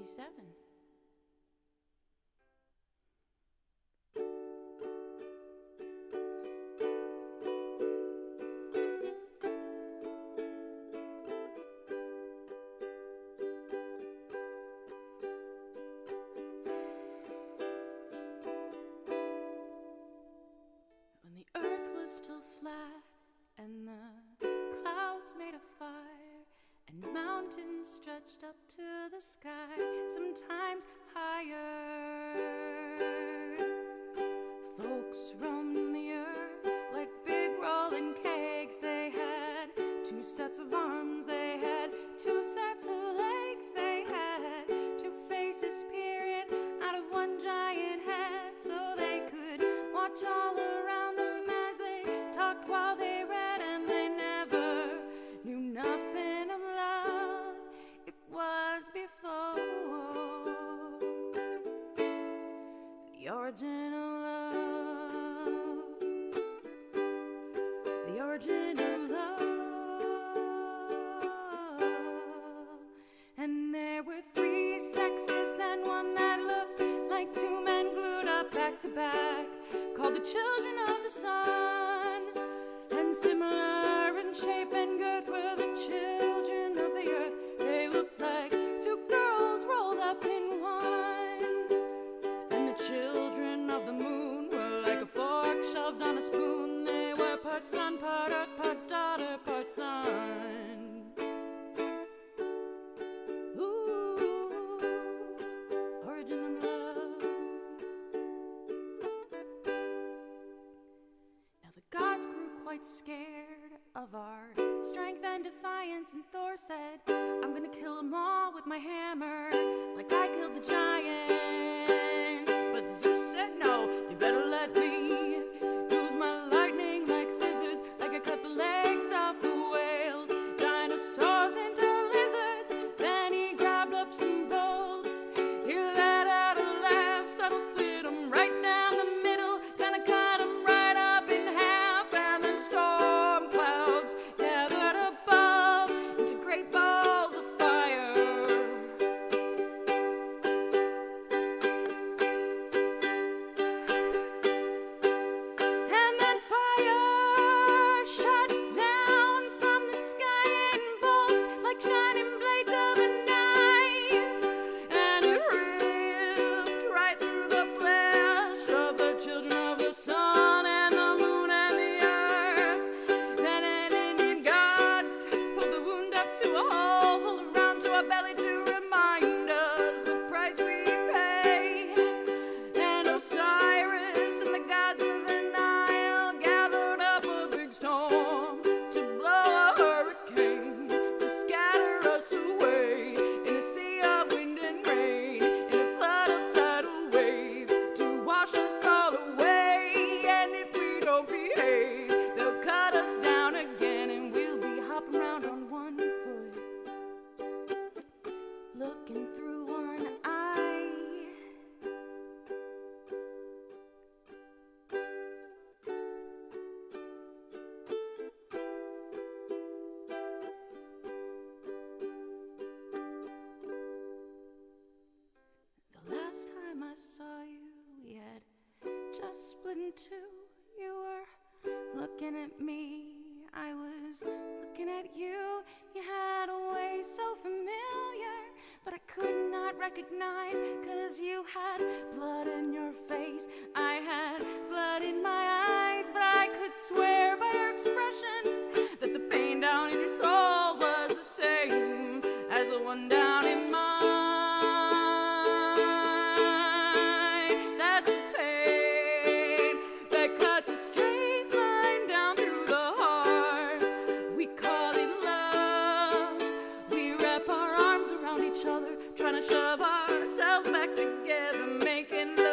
57. When the earth was still flat and the clouds made a fire and mountains stretched up to the sky, sometimes higher, folks roamed the earth like big rolling kegs. They had two sets of arms, they had two sets of legs, they had two faces peering out of one giant head, so they could watch all around them as they talked while they read, and they never knew nothing of love. It was before the origin of love, the origin of love. And there were three sexes, then one that looked like two men glued up back to back, called the children of the sun. And similar in shape and girth were the children of the earth. They looked like two girls rolled up in one. And the children of the moon were like a fork shoved on a spoon. They were part sun, part earth, part daughter, part son. Ooh, origin of love. Now the gods grew quite scared of our strength and defiance, and Thor said, I'm gonna kill them all with my hammer, like I killed the giants. But Zeus said, no, you better let me use my lightning like scissors, like I cut the legs off the whales, dinosaurs into lizards. Then he grabbed up some bolts, he let out a laugh, subtle split them right down the middle, kinda cut them right up in half, and then storm clouds gathered above into great balls of fire. And then fire shot down from the sky in bolts like shining blades of a knife, and it ripped right through the flesh of the children of the sun and the moon and the earth. Then an Indian god pulled the wound up to a hole around to our belly to remind us the price we pay. And Osiris and the gods of the Nile gathered up a big storm to blow a hurricane, to scatter us away in a sea of wind and rain, in a flood of tidal waves, to wash us all away. And if we don't behave, they'll cut us down again, and we'll be hopping around on one foot, looking through one eye. The last time I saw you, we had just split in two. You were looking at me, I was looking at you. You had a way so familiar, but I could not recognize, 'cause you had blood in your face, I had blood in my eyes. But I could swear by your expression that the pain down in your soul was the same as the one down in mine. That's the pain that cuts a straight line down through the heart. We call it love. We wrap our arms around each other, trying to shove ourselves back together, making